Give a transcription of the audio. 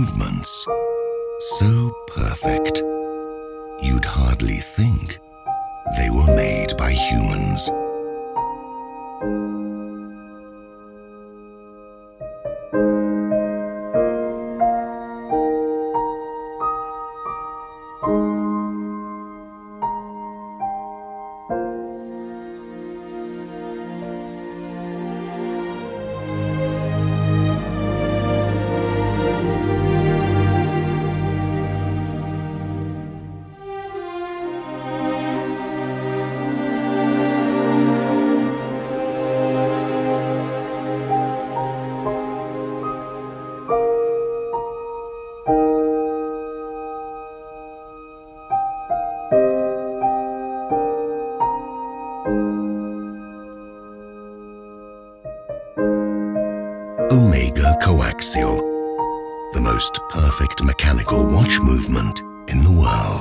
movements, so perfect, you'd hardly think they were made by humans. Omega Coaxial, the most perfect mechanical watch movement in the world.